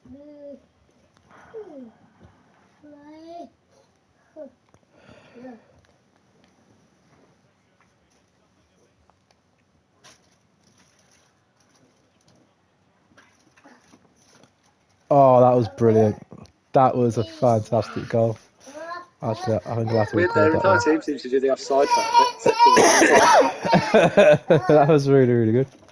Oh, that was brilliant. That was a fantastic goal. Actually, I think I'll have to record The that entire one. team seems to do the offside track. That was really, really good.